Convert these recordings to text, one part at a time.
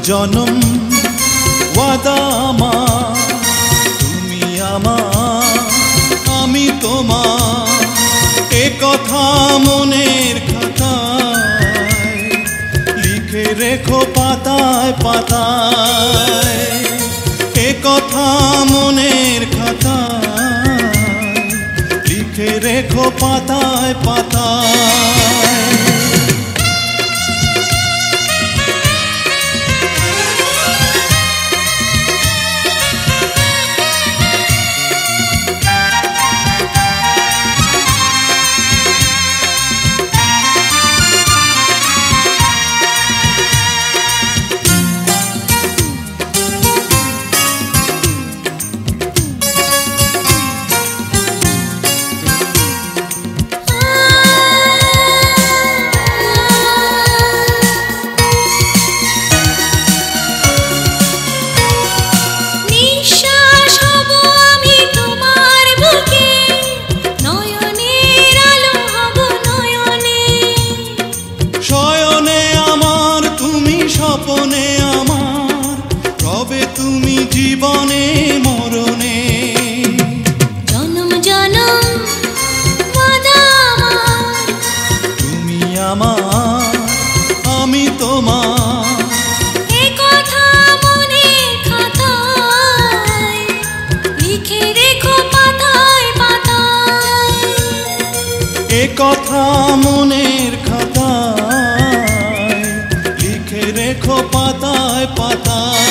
জনম ওয়াদা আমার, তুমি আমার আমি তোমার, এ কথা মনের খাতায় লিখে রেখো পাতায় পাতায়, এ কথা মনের খাতায় লিখে রেখো পাতায় পাতায়। স্বপনে আমার রবে তুমি জীবনে মরণে, জনম জনম ওয়াদা আমার, তুমি আমার আমি তোমার, এ কথা মনের খাতায় লিখে রেখো পাতায় পাতায়, এ কথা মনের খাতায় লিখে রেখো পাতায় পাতায়।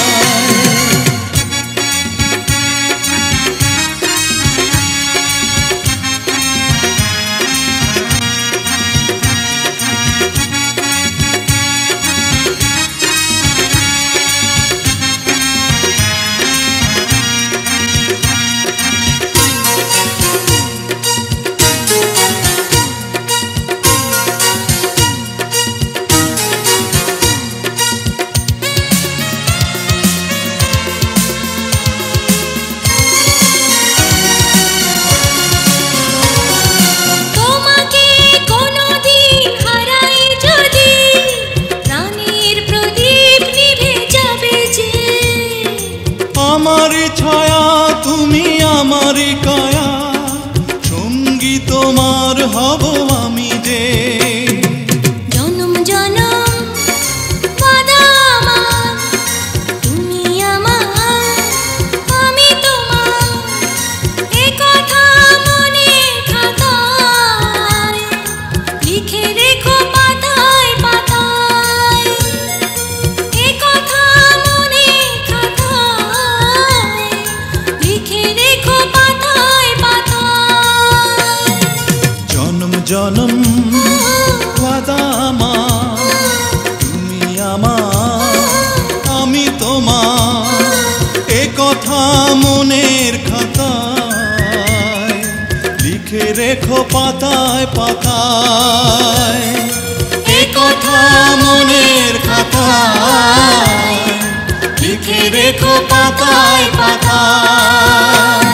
আমার ছায়া তুমি আমার কায়া, সঙ্গী তোমার হব আমি যে, জনম জনম ওয়াদা আমার, তুমি আমার আমি তোমার, এ কথা মনের খাতায় লিখে রেখো পাতায় পাতায়, এ কথা মনের খাতায় লিখে রেখো পাতায় পাতায়। জনম জনম ওয়াদা আমার, তুমি আমার আমি তোমার, এ কথা মনের খাতায় লিখে রেখো পাতায় পাতায়, এ কথা মনের খাতায় লিখে রেখো পাতায় পাতায়।